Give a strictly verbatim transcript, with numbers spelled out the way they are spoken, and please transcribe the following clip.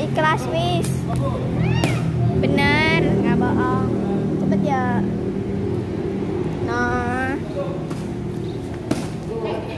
kelas wis. Bener, nggak bohong. Cepet ya. Nah.